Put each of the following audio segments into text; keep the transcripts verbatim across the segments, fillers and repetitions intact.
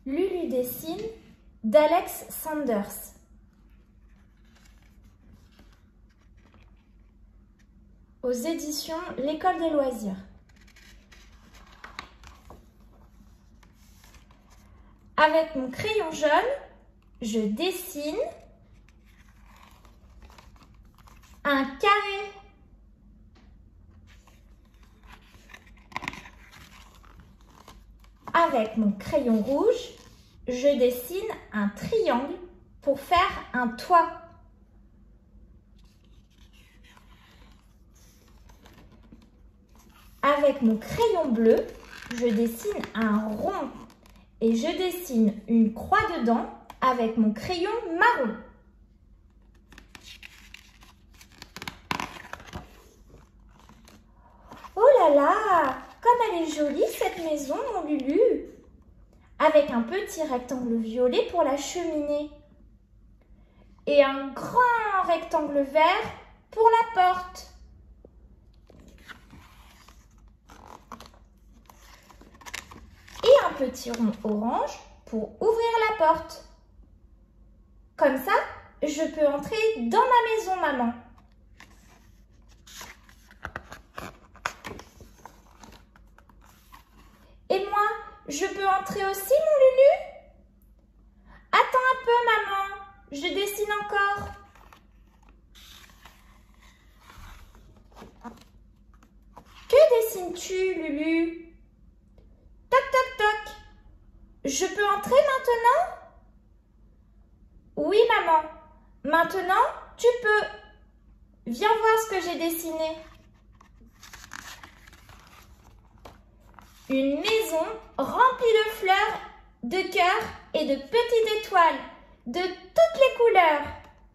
Lulu dessine d'Alex Sanders. Aux éditions L'École des loisirs. Avec mon crayon jaune, je dessine un carré. Avec mon crayon rouge, je dessine un triangle pour faire un toit. Avec mon crayon bleu, je dessine un rond et je dessine une croix dedans avec mon crayon marron. Oh là là, comme elle est jolie cette maison, mon Lulu! Avec un petit rectangle violet pour la cheminée et un grand rectangle vert pour la porte. Et un petit rond orange pour ouvrir la porte. Comme ça, je peux entrer dans ma maison, maman. Et moi, je peux entrer aussi, mon Lulu? Attends un peu, maman. Je dessine encore. Que dessines-tu, Lulu? Toc, toc, toc. Je peux entrer maintenant? Oui, maman. Maintenant, tu peux. Viens voir ce que j'ai dessiné. Une maison remplie de fleurs, de cœurs et de petites étoiles, de toutes les couleurs.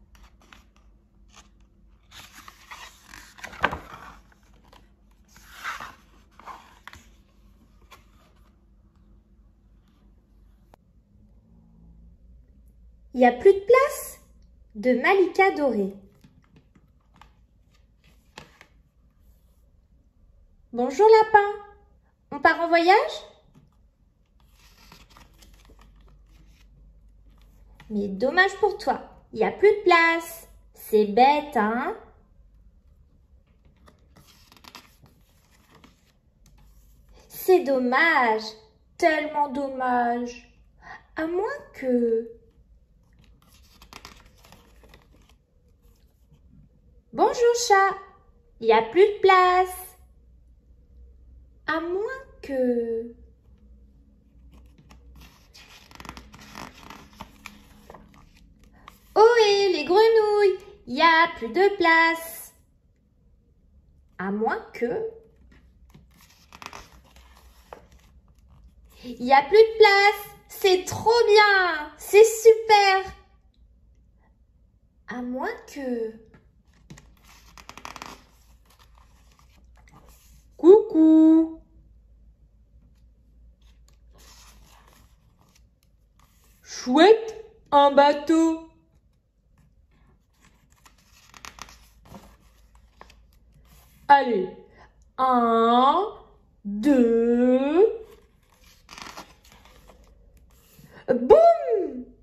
Il n'y a plus de place de Malika Doré. Bonjour lapin, on part en voyage? Mais dommage pour toi, il n'y a plus de place. C'est bête, hein? C'est dommage, tellement dommage. À moins que... Bonjour chat, il n'y a plus de place. À moins que... Ohé les grenouilles, il n'y a plus de place. À moins que... Il n'y a plus de place. C'est trop bien. C'est super. À moins que... Coucou. Chouette, un bateau. Allez, un, deux... Boum!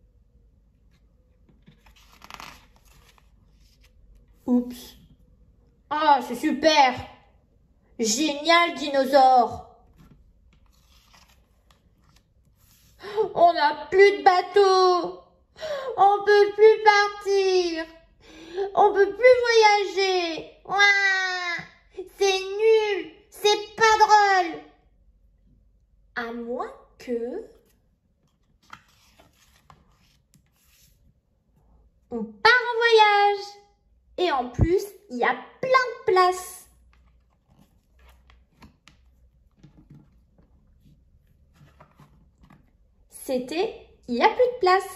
Oups. Ah, c'est super! Génial, dinosaure! On n'a plus de bateau! On peut plus partir! On peut plus voyager! Ouah! C'est nul! C'est pas drôle! À moins que... On part en voyage et en plus, il y a plein de places. C'était « Il n'y a plus de place ».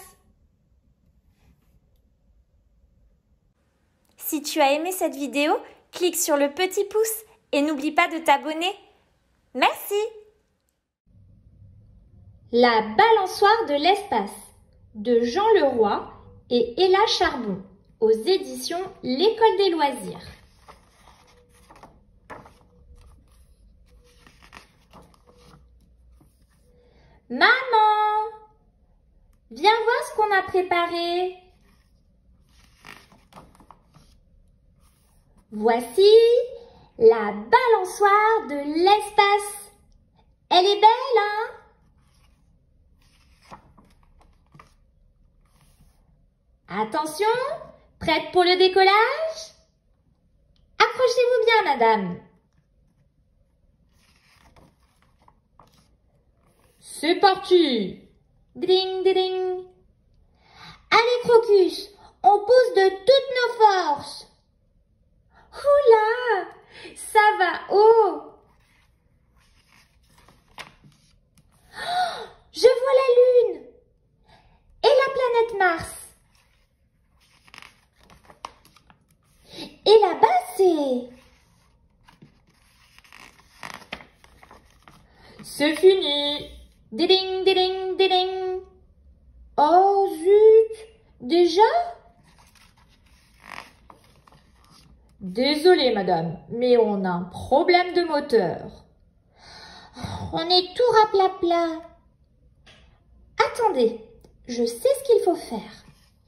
Si tu as aimé cette vidéo, clique sur le petit pouce et n'oublie pas de t'abonner. Merci. La balançoire de l'espace de Jean Leroy et Ella Charbon aux éditions L'École des loisirs. Maman! Viens voir ce qu'on a préparé. Voici la balançoire de l'espace. Elle est belle, hein? Attention, prête pour le décollage? Accrochez-vous bien, madame. C'est parti! Ding, ding. Allez, Crocus, on pousse de toutes nos forces. Oula, ça va haut. Oh, je vois la Lune et la planète Mars. Et là-bas, c'est... C'est fini. Ding, ding, ding. Oh zut, déjà? Désolée, madame, mais on a un problème de moteur. On est tout raplapla. Attendez, je sais ce qu'il faut faire.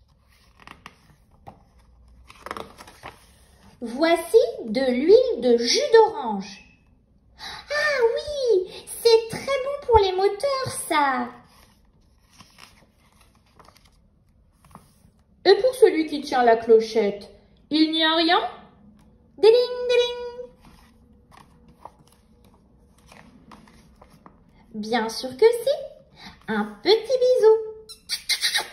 Voici de l'huile de jus d'orange. Ah oui, c'est très bon pour les moteurs, ça. Et pour celui qui tient la clochette, il n'y a rien? Ding, ding. Bien sûr que si. Un petit bisou.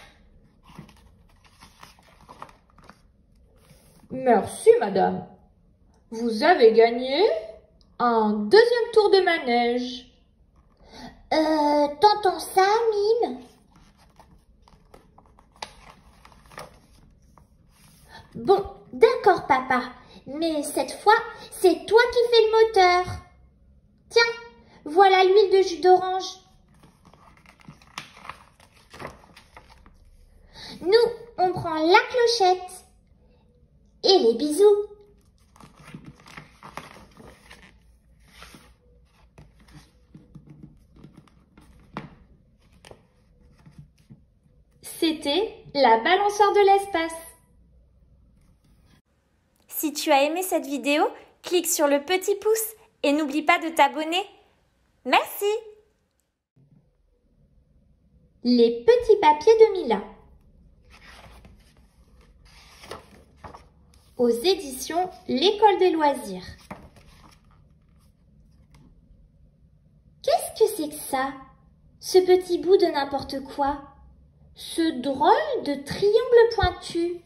Merci, madame. Vous avez gagné un deuxième tour de manège. Euh, t'entends ça, Mime? Bon, d'accord, papa. Mais cette fois, c'est toi qui fais le moteur. Tiens, voilà l'huile de jus d'orange. Nous, on prend la clochette. Et les bisous. C'était la balançoire de l'espace. Si tu as aimé cette vidéo, clique sur le petit pouce et n'oublie pas de t'abonner. Merci. Les petits papiers de Mila. Aux éditions L'École des loisirs. Qu'est-ce que c'est que ça? Ce petit bout de n'importe quoi? Ce drôle de triangle pointu?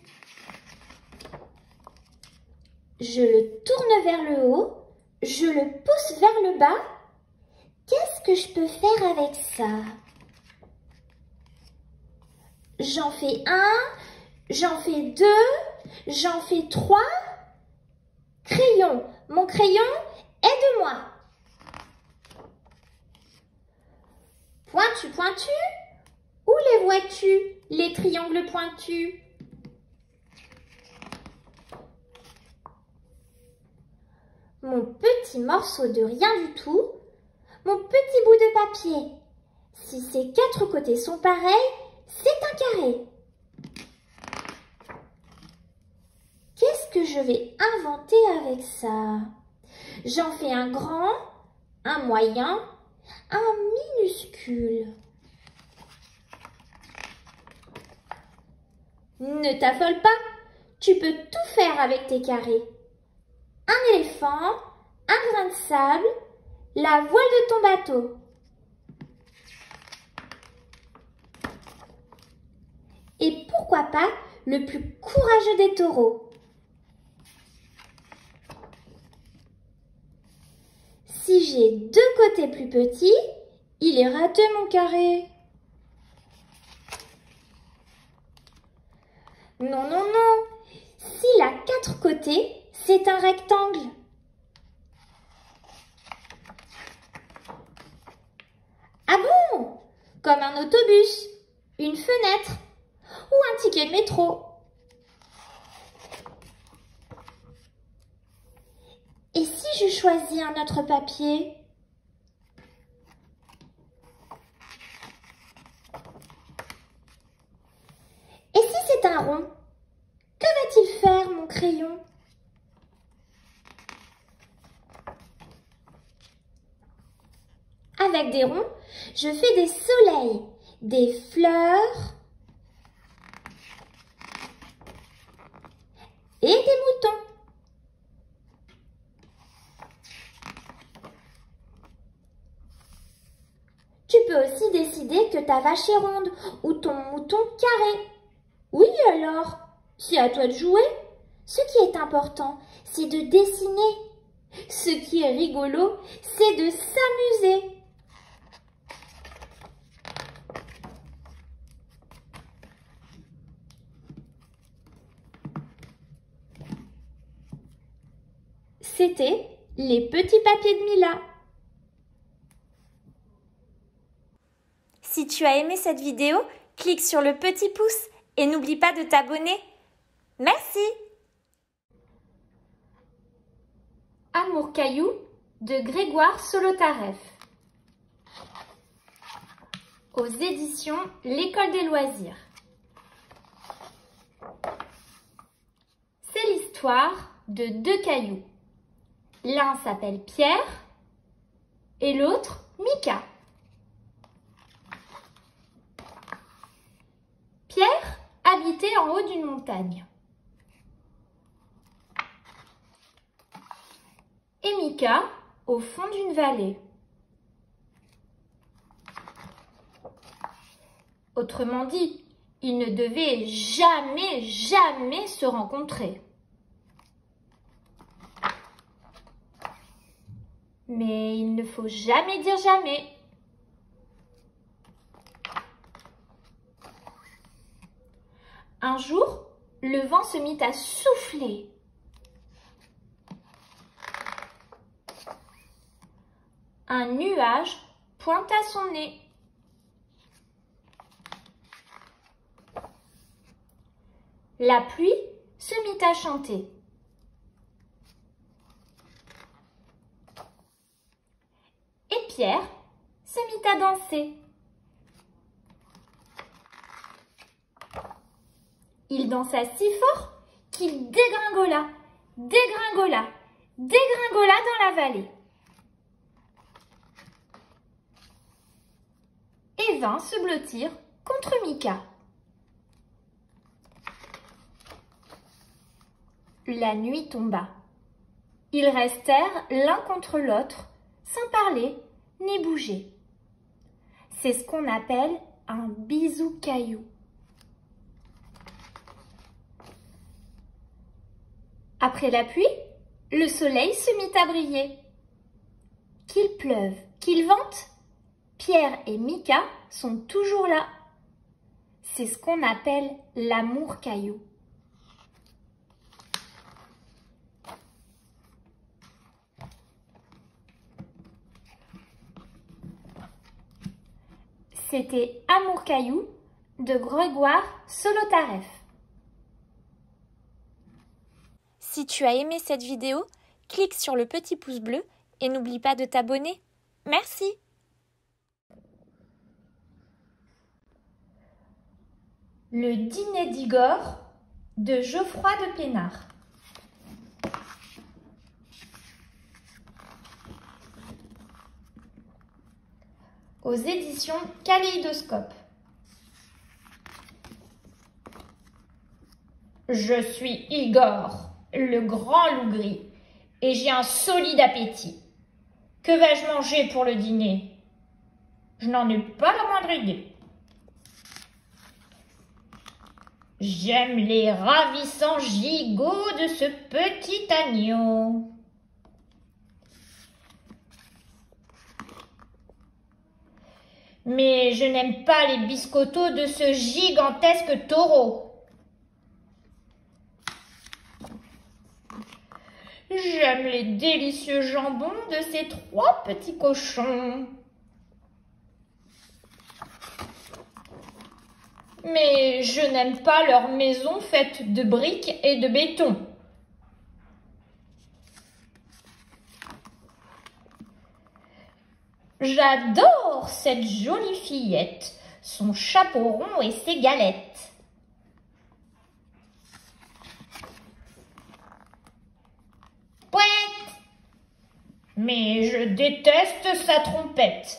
Je le tourne vers le haut, je le pousse vers le bas. Qu'est-ce que je peux faire avec ça? J'en fais un, j'en fais deux, j'en fais trois. Crayon, mon crayon, aide-moi. Pointu, pointu, où les vois-tu, les triangles pointus? Mon petit morceau de rien du tout, mon petit bout de papier. Si ces quatre côtés sont pareils, c'est un carré. Qu'est-ce que je vais inventer avec ça? J'en fais un grand, un moyen, un minuscule. Ne t'affole pas, tu peux tout faire avec tes carrés. Un éléphant, un grain de sable, la voile de ton bateau. Et pourquoi pas le plus courageux des taureaux? Si j'ai deux côtés plus petits, il est raté mon carré. Non, non, non. S'il a quatre côtés, c'est un rectangle. Ah bon? Comme un autobus, une fenêtre ou un ticket de métro. Et si je choisis un autre papier? un rond. Que va-t-il faire, mon crayon? Avec des ronds, je fais des soleils, des fleurs et des moutons. Tu peux aussi décider que ta vache est ronde ou ton mouton carré. Oui alors, c'est à toi de jouer. Ce qui est important, c'est de dessiner. Ce qui est rigolo, c'est de s'amuser. C'était les petits papiers de Mila. Si tu as aimé cette vidéo, clique sur le petit pouce et n'oublie pas de t'abonner. Merci! Amour caillou de Grégoire Solotareff. Aux éditions L'École des loisirs. C'est l'histoire de deux cailloux. L'un s'appelle Pierre et l'autre Mika. Pierre habitait en haut d'une montagne. Et Mika au fond d'une vallée. Autrement dit, ils ne devaient jamais, jamais se rencontrer. Mais il ne faut jamais dire jamais. Un jour, le vent se mit à souffler. Un nuage pointa son nez. La pluie se mit à chanter. Et Pierre se mit à danser. Il dansa si fort qu'il dégringola, dégringola, dégringola dans la vallée. Et vint se blottir contre Mika. La nuit tomba. Ils restèrent l'un contre l'autre, sans parler ni bouger. C'est ce qu'on appelle un bisou caillou. Après la pluie, le soleil se mit à briller. Qu'il pleuve, qu'il vente, Pierre et Mika sont toujours là. C'est ce qu'on appelle l'amour caillou. C'était Amour caillou de Grégoire Solotareff. Si tu as aimé cette vidéo, clique sur le petit pouce bleu et n'oublie pas de t'abonner. Merci! Le dîner d'Igor de Geoffroy de Plénard. Aux éditions Kaléidoscope. Je suis Igor, le grand loup gris, et j'ai un solide appétit. Que vais-je manger pour le dîner? Je n'en ai pas la moindre idée. J'aime les ravissants gigots de ce petit agneau. Mais je n'aime pas les biscottos de ce gigantesque taureau. J'aime les délicieux jambons de ces trois petits cochons. Mais je n'aime pas leur maison faite de briques et de béton. J'adore cette jolie fillette, son chapeau rond et ses galettes. Pouette. Mais je déteste sa trompette.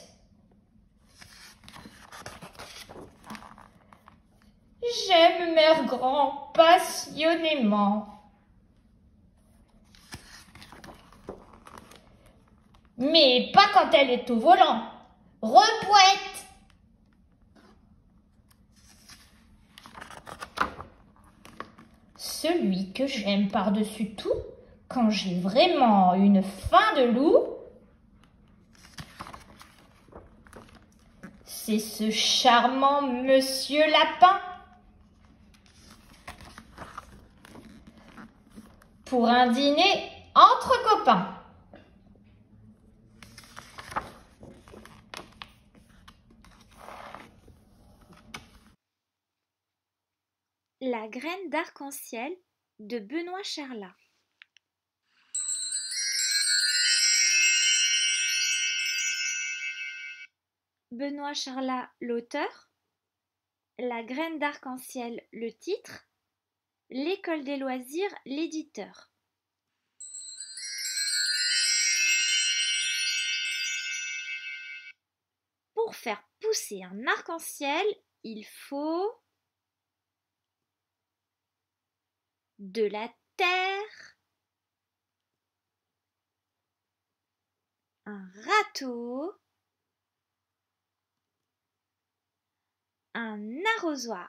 J'aime Mère Grand passionnément. Mais pas quand elle est au volant. Repouette. Celui que j'aime par-dessus tout, quand j'ai vraiment une faim de loup, c'est ce charmant Monsieur Lapin. Pour un dîner entre copains. La graine d'arc-en-ciel de Benoît Charlat. Benoît Charlat, l'auteur. La graine d'arc-en-ciel, le titre. L'école des loisirs, l'éditeur. Pour faire pousser un arc-en-ciel, il faut de la terre, un râteau, un arrosoir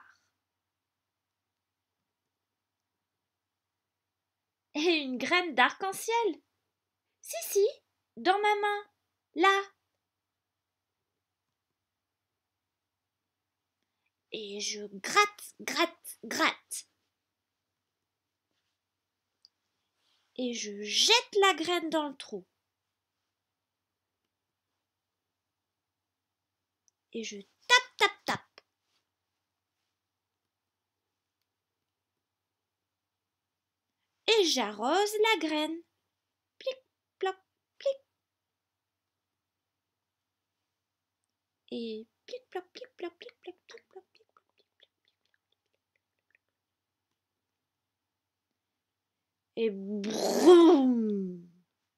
et une graine d'arc-en-ciel. Si, si, dans ma main, là. Et je gratte, gratte, gratte. Et je jette la graine dans le trou. Et je tape, tape, tape. Et j'arrose la graine. Plic, ploc, plic. Et plic, ploc, plic, ploc, plic, ploc, plic, ploc, plic, ploc, plic, ploc. Et broum.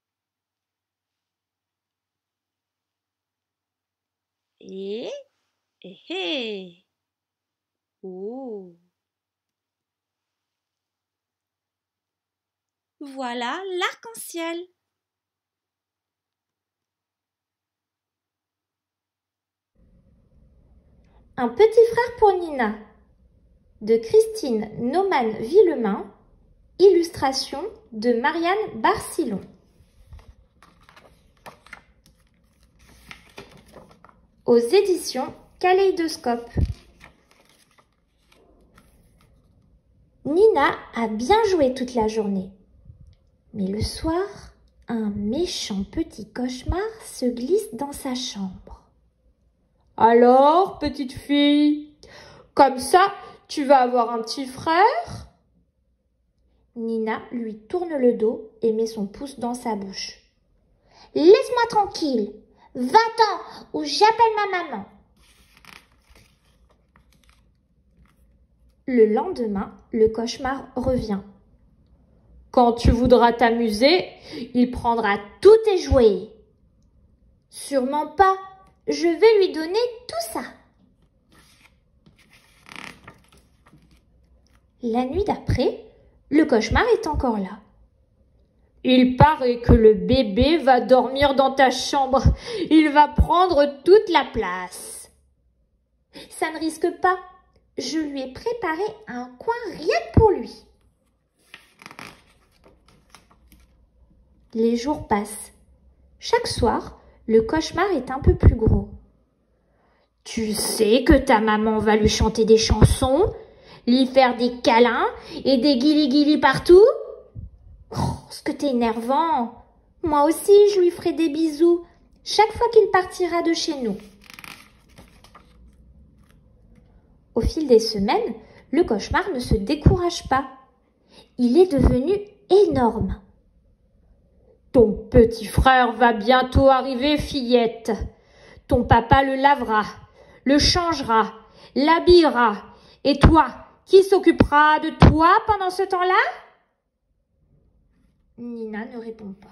Et hé hé. Oh. Voilà l'arc-en-ciel. Un petit frère pour Nina de Christine Naumann-Villemain, illustration de Marianne Barcillon. Aux éditions Kaléidoscope. Nina a bien joué toute la journée. Mais le soir, un méchant petit cauchemar se glisse dans sa chambre. « Alors, petite fille, comme ça, tu vas avoir un petit frère ?» Nina lui tourne le dos et met son pouce dans sa bouche. « Laisse-moi tranquille, va-t'en ou j'appelle ma maman. » Le lendemain, le cauchemar revient. « Quand tu voudras t'amuser, il prendra tous tes jouets. »« Sûrement pas, je vais lui donner tout ça. » La nuit d'après, le cauchemar est encore là. « Il paraît que le bébé va dormir dans ta chambre. Il va prendre toute la place. »« Ça ne risque pas. Je lui ai préparé un coin rien que pour lui. » Les jours passent. Chaque soir, le cauchemar est un peu plus gros. « Tu sais que ta maman va lui chanter des chansons, lui faire des câlins et des guili-guili partout ? Oh, ce que t'es énervant. Moi aussi, je lui ferai des bisous chaque fois qu'il partira de chez nous. » Au fil des semaines, le cauchemar ne se décourage pas. Il est devenu énorme. « Ton petit frère va bientôt arriver, fillette. Ton papa le lavera, le changera, l'habillera. Et toi, qui s'occupera de toi pendant ce temps-là ? » Nina ne répond pas.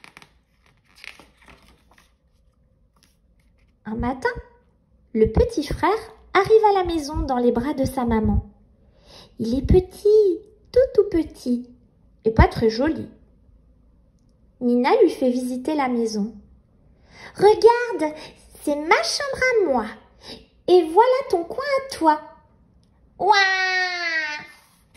Un matin, le petit frère arrive à la maison dans les bras de sa maman. Il est petit, tout tout petit, et pas très joli. Nina lui fait visiter la maison. « Regarde, c'est ma chambre à moi, et voilà ton coin à toi. »« Ouah !»«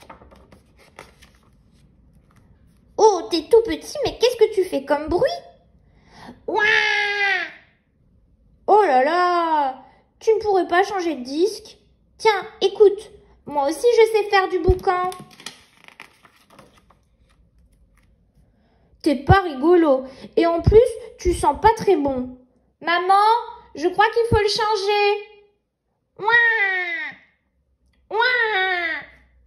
Oh, t'es tout petit, mais qu'est-ce que tu fais comme bruit ?»« Ouah !»« Oh là là, tu ne pourrais pas changer de disque? Tiens, écoute, moi aussi je sais faire du boucan. » T'es pas rigolo, et en plus, tu sens pas très bon. Maman, je crois qu'il faut le changer. Ouah ! Ouah !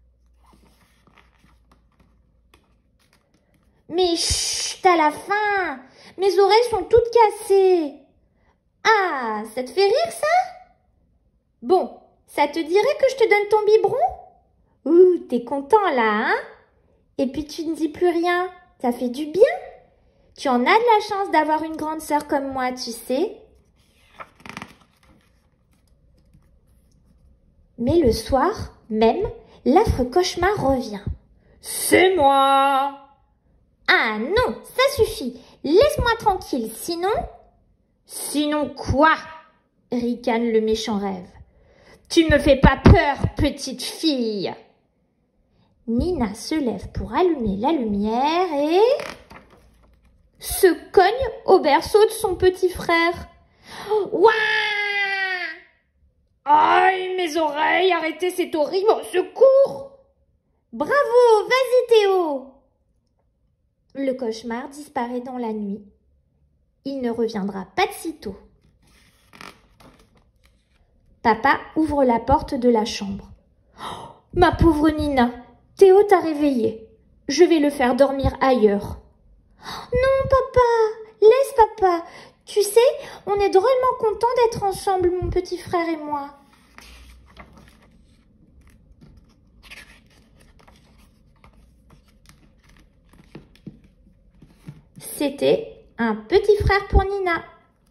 Mais chut, à la fin, mes oreilles sont toutes cassées. Ah, ça te fait rire ça? Bon, ça te dirait que je te donne ton biberon? Ouh, t'es content là, hein? Et puis tu ne dis plus rien, ça fait du bien. Tu en as de la chance d'avoir une grande sœur comme moi, tu sais. Mais le soir même, l'affreux cauchemar revient. C'est moi! Ah non, ça suffit, laisse-moi tranquille, sinon... Sinon quoi? Ricane le méchant rêve. Tu me fais pas peur, petite fille. Nina se lève pour allumer la lumière et... se cogne au berceau de son petit frère. Ouah! Aïe, mes oreilles, arrêtez, c'est horrible, au secours! Bravo, vas-y Théo! Le cauchemar disparaît dans la nuit. Il ne reviendra pas de sitôt. Papa ouvre la porte de la chambre. Oh, ma pauvre Nina, Théo t'a réveillée. Je vais le faire dormir ailleurs. Non, papa, laisse papa. Tu sais, on est drôlement contents d'être ensemble, mon petit frère et moi. C'était un petit frère pour Nina.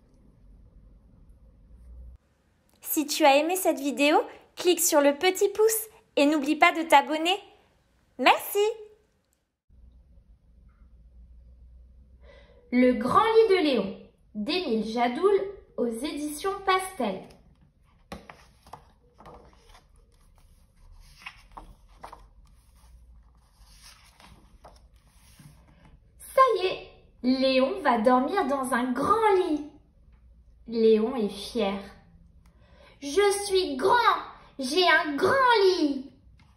Si tu as aimé cette vidéo, clique sur le petit pouce et n'oublie pas de t'abonner. Merci! Le grand lit de Léon d'Émile Jadoul aux éditions Pastel. Ça y est, Léon va dormir dans un grand lit. Léon est fier. Je suis grand, j'ai un grand lit.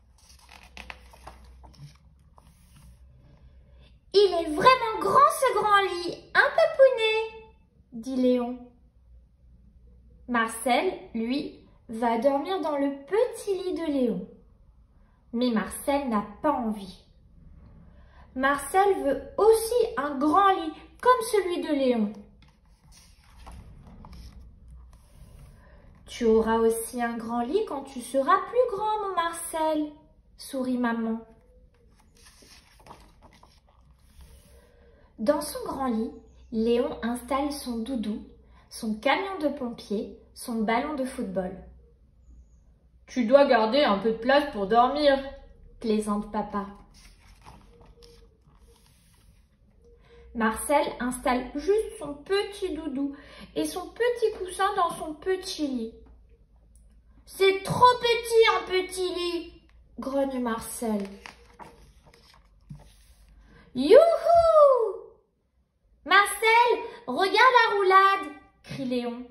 Il est vraiment grand ce grand lit, un papounet, dit Léon. Marcel, lui, va dormir dans le petit lit de Léon. Mais Marcel n'a pas envie. Marcel veut aussi un grand lit comme celui de Léon. Tu auras aussi un grand lit quand tu seras plus grand, mon Marcel, sourit maman. Dans son grand lit, Léon installe son doudou, son camion de pompier, son ballon de football. « Tu dois garder un peu de place pour dormir », plaisante papa. Marcel installe juste son petit doudou et son petit coussin dans son petit lit. « C'est trop petit un petit lit !» grogne Marcel. « Youhou ! Marcel, regarde la roulade !» crie Léon.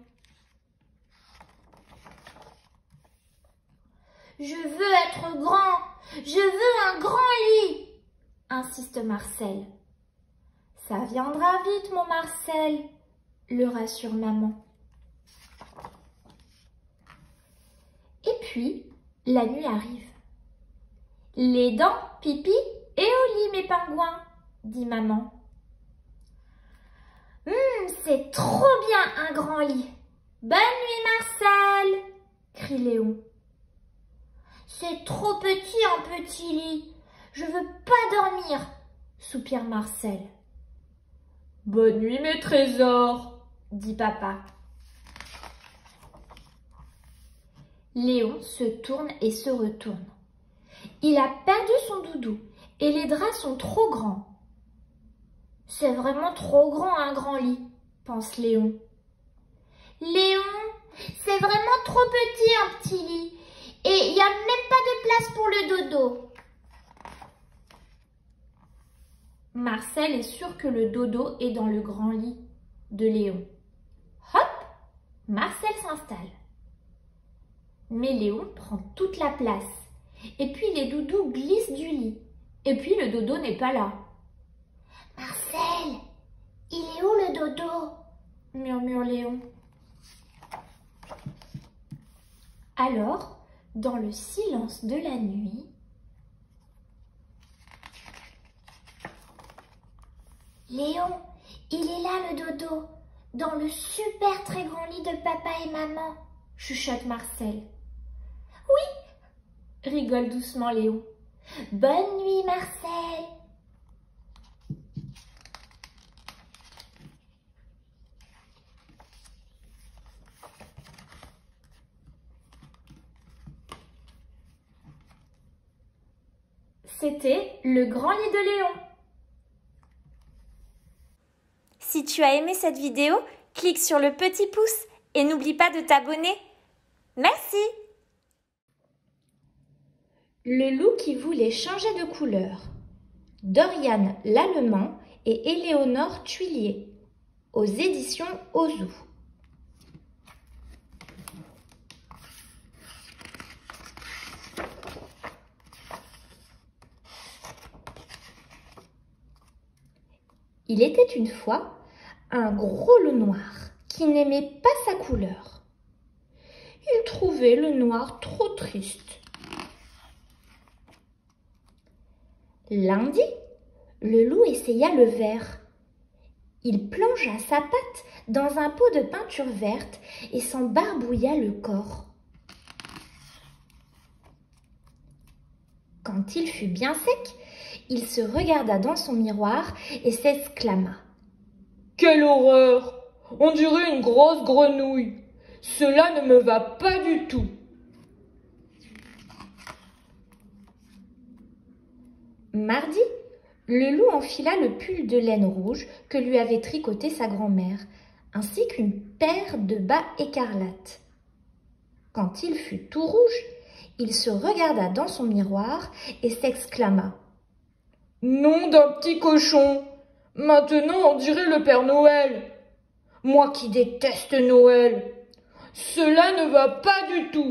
« Je veux être grand, je veux un grand lit !» insiste Marcel. « Ça viendra vite, mon Marcel !» le rassure maman. Et puis, la nuit arrive. « Les dents, pipi et au lit, mes pingouins !» dit maman. Hum, c'est trop bien un grand lit. Bonne nuit, Marcel, crie Léon. C'est trop petit un petit lit. Je veux pas dormir. soupire Marcel. Bonne nuit mes trésors, dit papa. Léon se tourne et se retourne. Il a perdu son doudou et les draps sont trop grands. C'est vraiment trop grand un grand lit, pense Léon. Léon, c'est vraiment trop petit un petit lit et il n'y a même pas de place pour le dodo. Marcel est sûr que le dodo est dans le grand lit de Léon. Hop, Marcel s'installe. Mais Léon prend toute la place. Et puis les doudous glissent du lit. Et puis le dodo n'est pas là. Marcel, il est où le dodo? Murmure Léon. Alors, dans le silence de la nuit, Léon, il est là le dodo, dans le super très grand lit de papa et maman, chuchote Marcel. Oui, rigole doucement Léon. Bonne nuit Marcel. C'était le grand lit de Léon. Si tu as aimé cette vidéo, clique sur le petit pouce et n'oublie pas de t'abonner. Merci! Le loup qui voulait changer de couleur. Dorian Lallemand et Éléonore Tuillier. Aux éditions Ozu. Il était une fois un gros loup noir qui n'aimait pas sa couleur. Il trouvait le noir trop triste. Lundi, le loup essaya le vert. Il plongea sa patte dans un pot de peinture verte et s'en barbouilla le corps. Quand il fut bien sec, il se regarda dans son miroir et s'exclama. « Quelle horreur! On dirait une grosse grenouille! Cela ne me va pas du tout! » Mardi, le loup enfila le pull de laine rouge que lui avait tricoté sa grand-mère, ainsi qu'une paire de bas écarlates. Quand il fut tout rouge, il se regarda dans son miroir et s'exclama. « Nom d'un petit cochon! Maintenant on dirait le Père Noël! Moi qui déteste Noël! Cela ne va pas du tout! »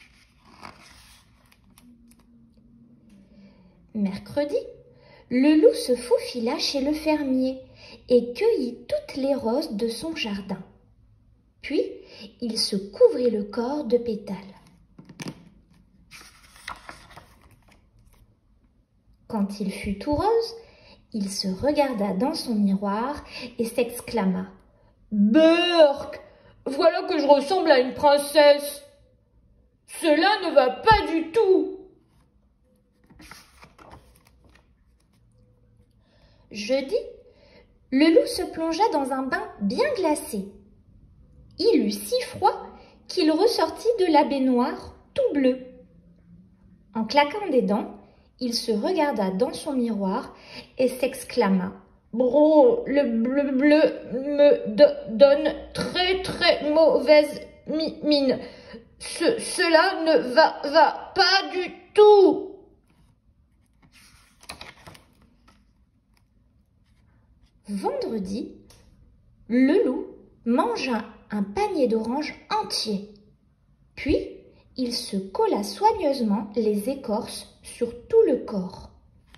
Mercredi, le loup se faufila chez le fermier et cueillit toutes les roses de son jardin. Puis, il se couvrit le corps de pétales. Quand il fut tout rose, il se regarda dans son miroir et s'exclama. « Berk, voilà que je ressemble à une princesse. Cela ne va pas du tout. » Jeudi, le loup se plongea dans un bain bien glacé. Il eut si froid qu'il ressortit de la baignoire tout bleu. En claquant des dents, il se regarda dans son miroir et s'exclama. « Bro, le bleu bleu me do- donne très très mauvaise mi- mine. Ce, cela ne va, va pas du tout. » Vendredi, le loup mangea un panier d'oranges entier. Puis, il se colla soigneusement les écorces sur tout le corps.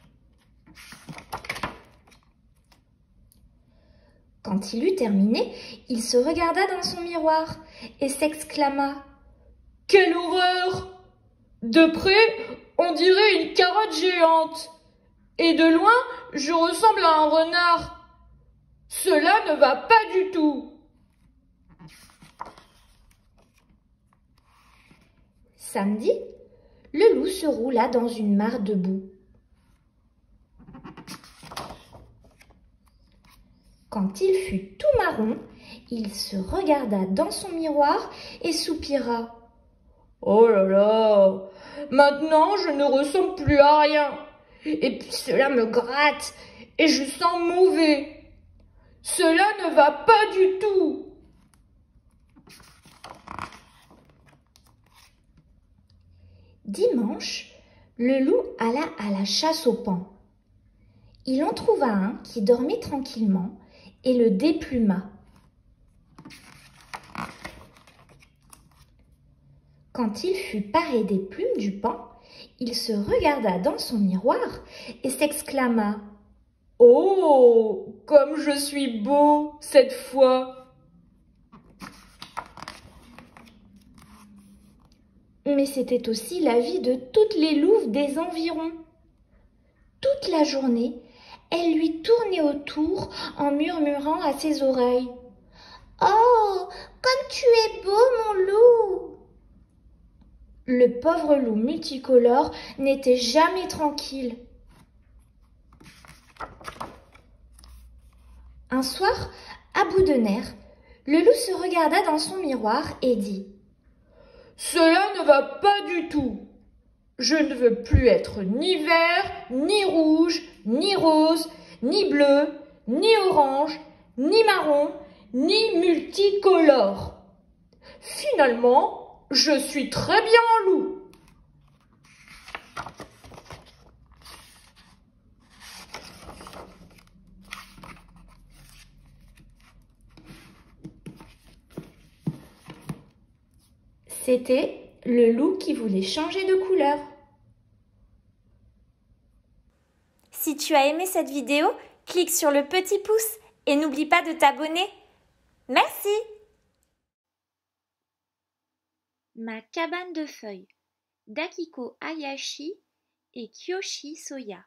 Quand il eut terminé, il se regarda dans son miroir et s'exclama « Quelle horreur! De près, on dirait une carotte géante. Et de loin, je ressemble à un renard. Cela ne va pas du tout. » Samedi, le loup se roula dans une mare de boue. Quand il fut tout marron, il se regarda dans son miroir et soupira. « Oh là là, maintenant je ne ressemble plus à rien. Et puis cela me gratte et je sens mauvais. Cela ne va pas du tout. » Dimanche, le loup alla à la chasse aux paons. Il en trouva un qui dormait tranquillement et le dépluma. Quand il fut paré des plumes du paon, il se regarda dans son miroir et s'exclama « Oh, comme je suis beau cette fois !» Mais c'était aussi la vie de toutes les louves des environs. Toute la journée, elles lui tournaient autour en murmurant à ses oreilles. « Oh, comme tu es beau, mon loup !» Le pauvre loup multicolore n'était jamais tranquille. Un soir, à bout de nerfs, le loup se regarda dans son miroir et dit « Cela ne va pas du tout. Je ne veux plus être ni vert, ni rouge, ni rose, ni bleu, ni orange, ni marron, ni multicolore. Finalement, je suis très bien en loup. » C'était le loup qui voulait changer de couleur. Si tu as aimé cette vidéo, clique sur le petit pouce et n'oublie pas de t'abonner. Merci! Ma cabane de feuilles d'Akiko Hayashi et Kiyoshi Soya.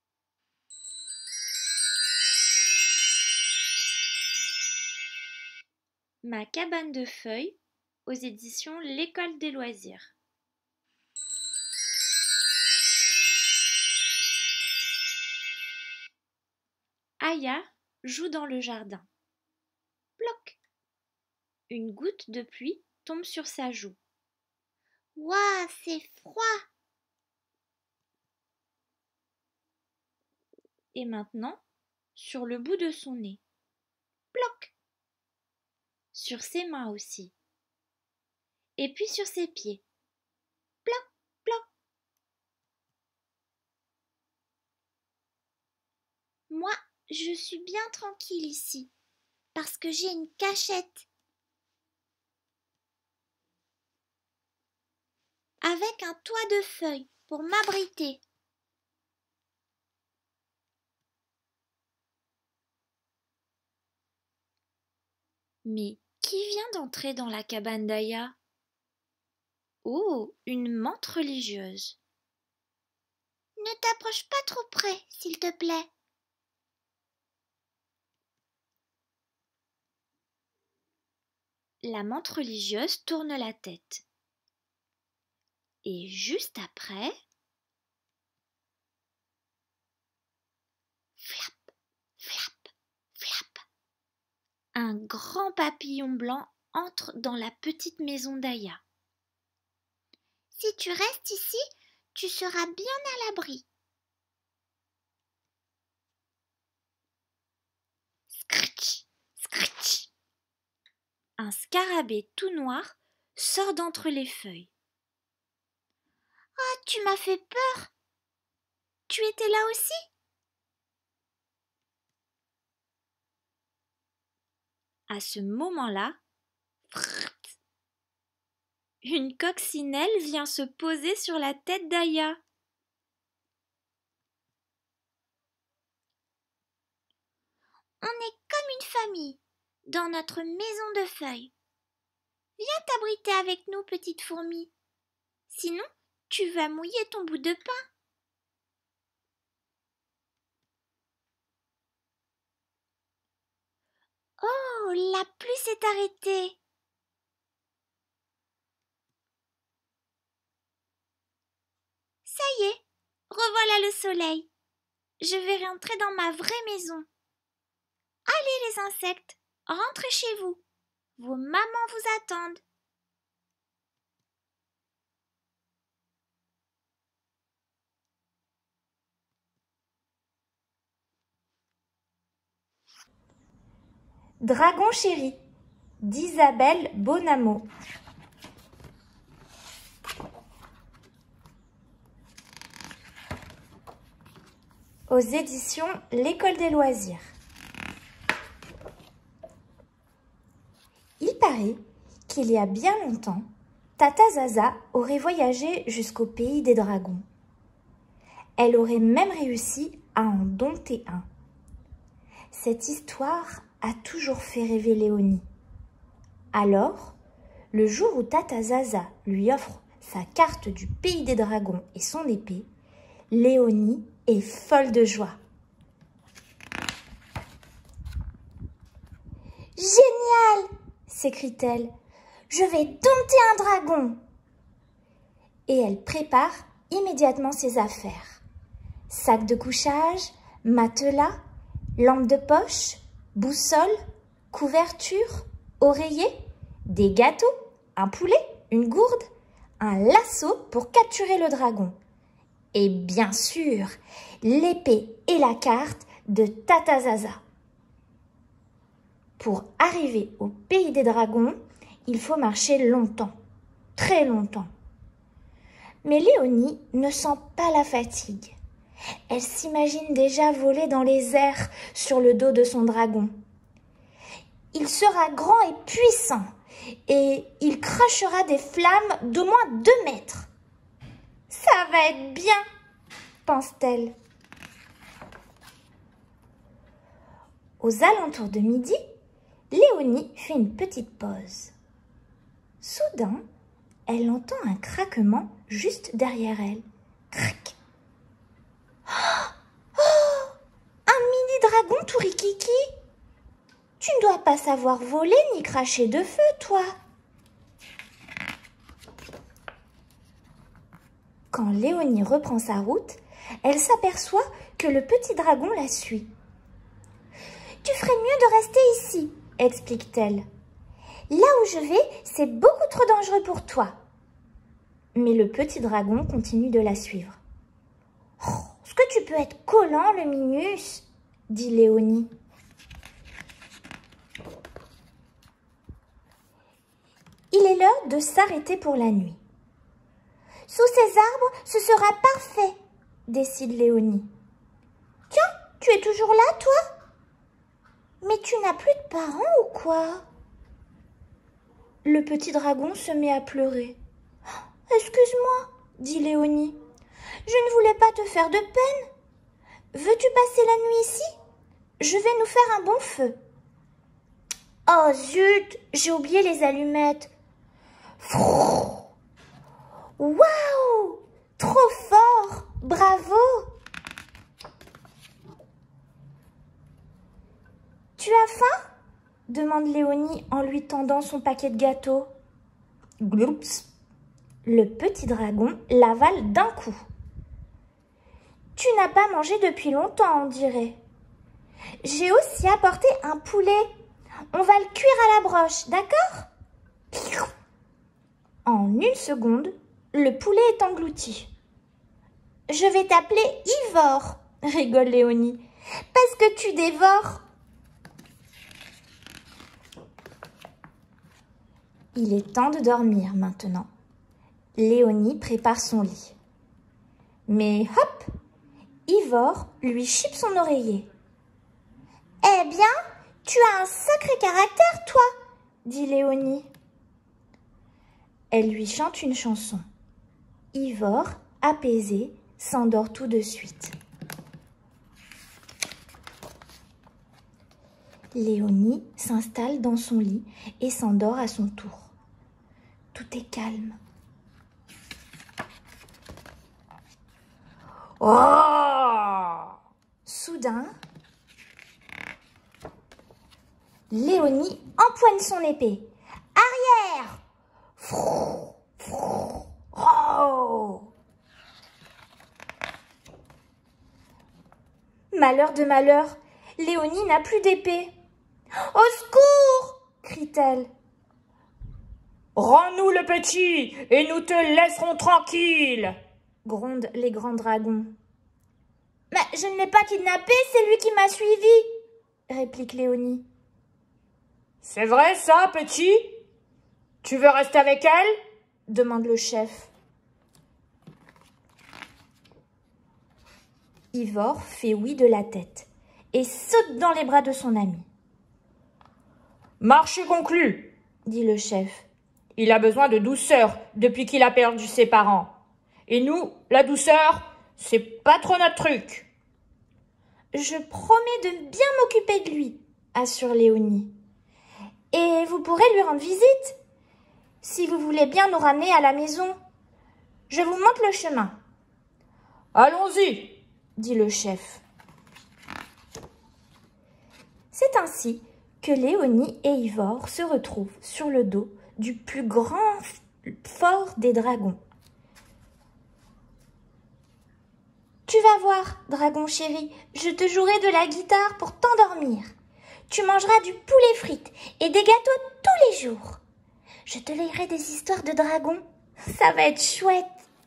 Ma cabane de feuilles aux éditions L'École des loisirs. Aya joue dans le jardin. Ploc! Une goutte de pluie tombe sur sa joue. Ouah, c'est froid! Et maintenant, sur le bout de son nez. Ploc! Sur ses mains aussi. Et puis sur ses pieds. Ploc, ploc. Moi, je suis bien tranquille ici, parce que j'ai une cachette. Avec un toit de feuilles pour m'abriter. Mais qui vient d'entrer dans la cabane d'Aya? Oh, une menthe religieuse. Ne t'approche pas trop près, s'il te plaît. La menthe religieuse tourne la tête. Et juste après, flap, flap, flap, un grand papillon blanc entre dans la petite maison d'Aya. Si tu restes ici, tu seras bien à l'abri. Scritch, scritch. Un scarabée tout noir sort d'entre les feuilles. Ah, tu m'as fait peur. Tu étais là aussi? À ce moment-là, une coccinelle vient se poser sur la tête d'Aya. On est comme une famille, dans notre maison de feuilles. Viens t'abriter avec nous, petite fourmi. Sinon, tu vas mouiller ton bout de pain. Oh, la pluie s'est arrêtée. Ça y est, revoilà le soleil. Je vais rentrer dans ma vraie maison. Allez les insectes, rentrez chez vous. Vos mamans vous attendent. Dragon chéri d'Isabelle Bonamo. Aux éditions L'École des loisirs. Il paraît qu'il y a bien longtemps, Tata Zaza aurait voyagé jusqu'au pays des dragons. Elle aurait même réussi à en dompter un. Cette histoire a toujours fait rêver Léonie. Alors, le jour où Tata Zaza lui offre sa carte du pays des dragons et son épée, Léonie est folle de joie. « Génial !» s'écrie-t-elle. « Je vais dompter un dragon !» Et elle prépare immédiatement ses affaires. Sac de couchage, matelas, lampe de poche, boussole, couverture, oreiller, des gâteaux, un poulet, une gourde, un lasso pour capturer le dragon. Et bien sûr, l'épée et la carte de Tata Zaza. Pour arriver au pays des dragons, il faut marcher longtemps, très longtemps. Mais Léonie ne sent pas la fatigue. Elle s'imagine déjà voler dans les airs sur le dos de son dragon. Il sera grand et puissant et il crachera des flammes d'au moins deux mètres. Ça va être bien, pense-t-elle. Aux alentours de midi, Léonie fait une petite pause. Soudain, elle entend un craquement juste derrière elle. Crac! Oh, oh, un mini-dragon tout rikiki! Tu ne dois pas savoir voler ni cracher de feu, toi! Quand Léonie reprend sa route, elle s'aperçoit que le petit dragon la suit. « Tu ferais mieux de rester ici, » explique-t-elle. « Là où je vais, c'est beaucoup trop dangereux pour toi. » Mais le petit dragon continue de la suivre. « Oh, est-ce que tu peux être collant, le Minus ?» dit Léonie. Il est l'heure de s'arrêter pour la nuit. « Sous ces arbres, ce sera parfait, » décide Léonie. « Tiens, tu es toujours là, toi ? Mais tu n'as plus de parents ou quoi ?» Le petit dragon se met à pleurer. « Excuse-moi, » dit Léonie. « Je ne voulais pas te faire de peine. Veux-tu passer la nuit ici? Je vais nous faire un bon feu. »« Oh zut, j'ai oublié les allumettes. » Waouh! Trop fort! Bravo! Tu as faim? Demande Léonie en lui tendant son paquet de gâteaux. Gloups! Le petit dragon l'avale d'un coup. Tu n'as pas mangé depuis longtemps, on dirait. J'ai aussi apporté un poulet. On va le cuire à la broche, d'accord? En une seconde, le poulet est englouti. Je vais t'appeler Ivor, rigole Léonie, parce que tu dévores. Il est temps de dormir maintenant. Léonie prépare son lit. Mais hop, Ivor lui chipe son oreiller. « Eh bien, tu as un sacré caractère, toi !» dit Léonie. Elle lui chante une chanson. Ivor, apaisé, s'endort tout de suite. Léonie s'installe dans son lit et s'endort à son tour. Tout est calme. Oh! Soudain, Léonie empoigne son épée. Arrière! Frou, frou, oh! Malheur de malheur, Léonie n'a plus d'épée. « Au secours !» crie-t-elle. « Rends-nous le petit et nous te laisserons tranquille !» grondent les grands dragons. « Mais je ne l'ai pas kidnappé, c'est lui qui m'a suivi !» réplique Léonie. « C'est vrai ça, petit? Tu veux rester avec elle ?» demande le chef. Ivor fait oui de la tête et saute dans les bras de son ami. « Marché conclu, » dit le chef. « Il a besoin de douceur depuis qu'il a perdu ses parents. Et nous, la douceur, c'est pas trop notre truc. » « Je promets de bien m'occuper de lui, » assure Léonie. « Et vous pourrez lui rendre visite, si vous voulez bien nous ramener à la maison. Je vous montre le chemin. »« Allons-y, » dit le chef. C'est ainsi que Léonie et Ivor se retrouvent sur le dos du plus grand fort des dragons. Tu vas voir, dragon chéri, je te jouerai de la guitare pour t'endormir. Tu mangeras du poulet frites et des gâteaux tous les jours. Je te lirai des histoires de dragons. Ça va être chouette.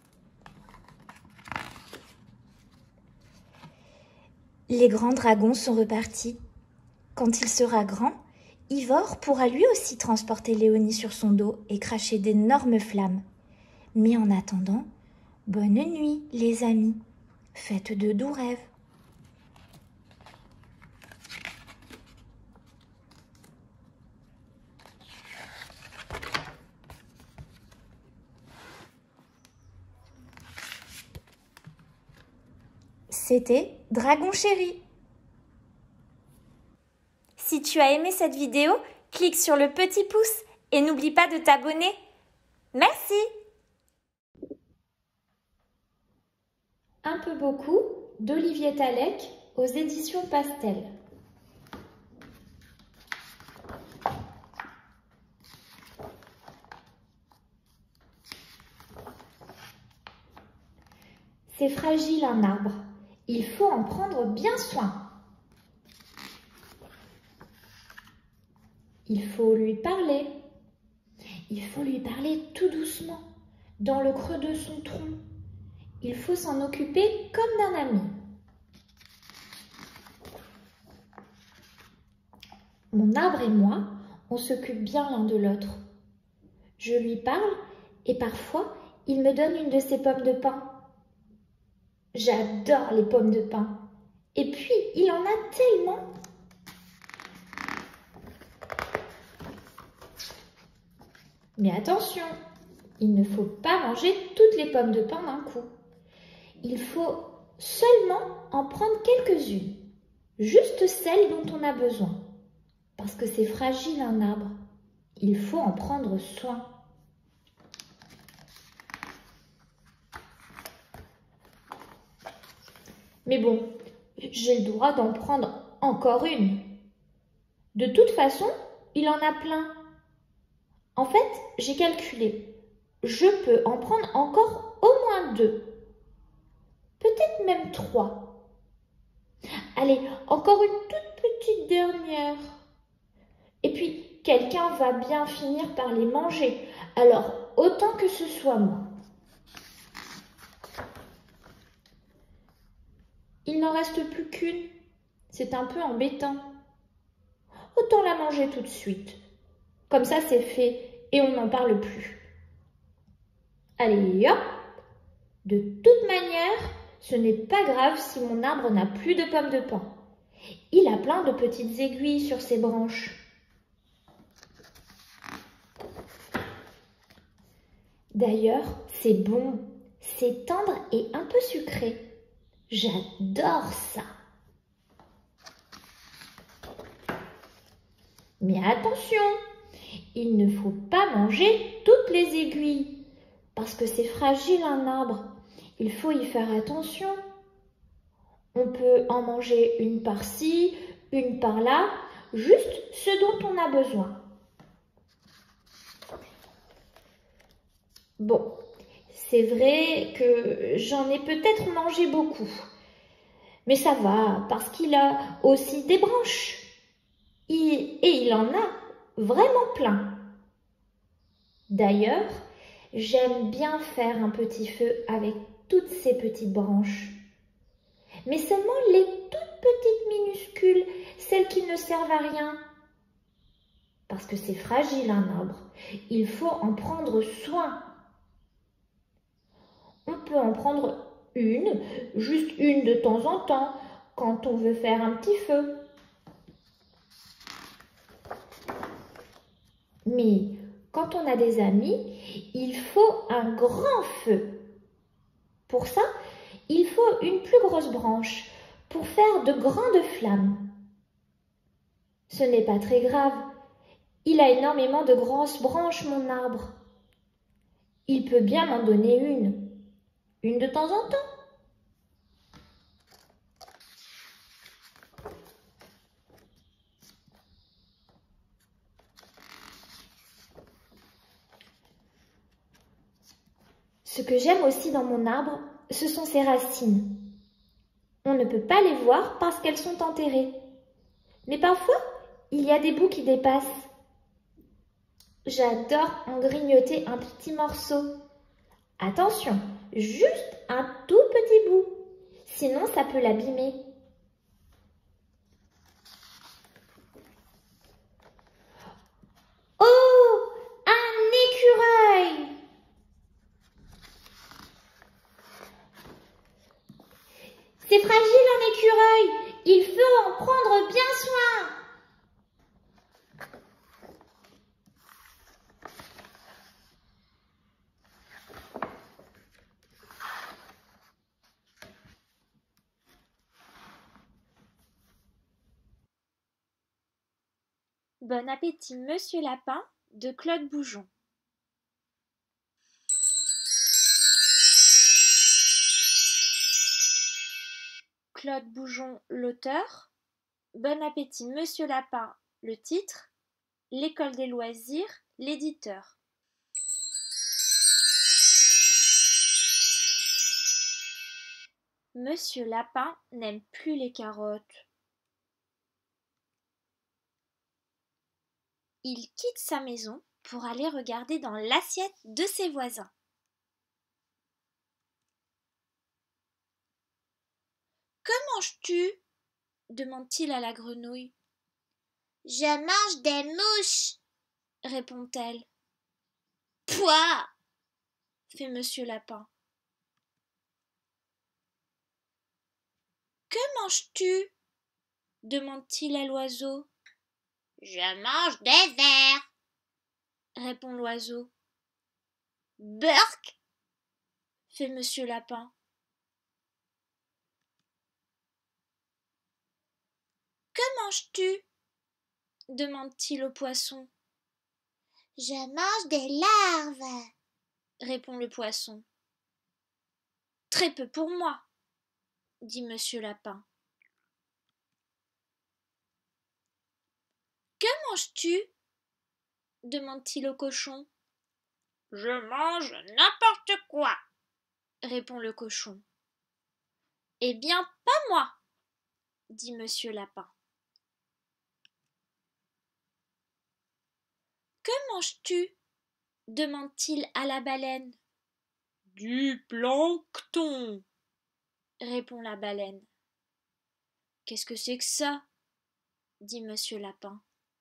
Les grands dragons sont repartis. Quand il sera grand, Ivor pourra lui aussi transporter Léonie sur son dos et cracher d'énormes flammes. Mais en attendant, bonne nuit, les amis. Faites de doux rêves. C'était Dragon Chéri. Si tu as aimé cette vidéo, clique sur le petit pouce et n'oublie pas de t'abonner. Merci. Un peu beaucoup d'Olivier Talec aux éditions Pastel. C'est fragile un arbre, il faut en prendre bien soin. Il faut lui parler, il faut lui parler tout doucement, dans le creux de son tronc. Il faut s'en occuper comme d'un ami. Mon arbre et moi, on s'occupe bien l'un de l'autre. Je lui parle et parfois, il me donne une de ses pommes de pin. J'adore les pommes de pin. Et puis, il en a tellement. Mais attention, il ne faut pas manger toutes les pommes de pin d'un coup. Il faut seulement en prendre quelques-unes, juste celles dont on a besoin, parce que c'est fragile un arbre. Il faut en prendre soin. Mais bon, j'ai le droit d'en prendre encore une. De toute façon, il en a plein. En fait, j'ai calculé. Je peux en prendre encore au moins deux. Peut-être même trois. Allez, encore une toute petite dernière. Et puis, quelqu'un va bien finir par les manger. Alors, autant que ce soit moi. Il n'en reste plus qu'une. C'est un peu embêtant. Autant la manger tout de suite. Comme ça, c'est fait et on n'en parle plus. Allez, hop! De toute manière, ce n'est pas grave si mon arbre n'a plus de pommes de pin. Il a plein de petites aiguilles sur ses branches. D'ailleurs, c'est bon, c'est tendre et un peu sucré. J'adore ça. Mais attention, il ne faut pas manger toutes les aiguilles, parce que c'est fragile un arbre. Il faut y faire attention. On peut en manger une par-ci, une par-là, juste ce dont on a besoin. Bon, c'est vrai que j'en ai peut-être mangé beaucoup, Mais ça va, parce qu'il a aussi des branches. Il- et il en a vraiment plein. D'ailleurs, j'aime bien faire un petit feu avec toutes ces petites branches. Mais seulement les toutes petites minuscules, celles qui ne servent à rien. Parce que c'est fragile un arbre, il faut en prendre soin. On peut en prendre une, juste une de temps en temps, quand on veut faire un petit feu. Mais quand on a des amis, il faut un grand feu. Pour ça, il faut une plus grosse branche pour faire de grandes flammes. Ce n'est pas très grave. Il a énormément de grosses branches, mon arbre. Il peut bien m'en donner une, une de temps en temps. Ce que j'aime aussi dans mon arbre, ce sont ses racines. On ne peut pas les voir parce qu'elles sont enterrées. Mais parfois, il y a des bouts qui dépassent. J'adore en grignoter un petit morceau. Attention, juste un tout petit bout, sinon ça peut l'abîmer. Oh, un écureuil! C'est fragile un écureuil, il faut en prendre bien soin. Bon appétit, Monsieur Lapin, de Claude Boujon. Claude Boujon, l'auteur. Bon appétit, Monsieur Lapin, le titre. L'école des loisirs, l'éditeur. Monsieur Lapin n'aime plus les carottes. Il quitte sa maison pour aller regarder dans l'assiette de ses voisins. Que manges-tu ? demande-t-il à la grenouille. Je mange des mouches, répond-elle. Pouah ! fait Monsieur Lapin. Que manges-tu ? demande-t-il à l'oiseau. Je mange des vers, répond l'oiseau. Burk ! fait Monsieur Lapin. Que manges-tu ? demande-t-il au poisson. Je mange des larves, répond le poisson. Très peu pour moi, dit Monsieur Lapin. Que manges-tu ? demande-t-il au cochon. Je mange n'importe quoi, répond le cochon. Eh bien, pas moi, dit Monsieur Lapin. Que manges-tu ? demande-t-il à la baleine. Du plancton, répond la baleine. Qu'est-ce que c'est que ça ? dit Monsieur Lapin.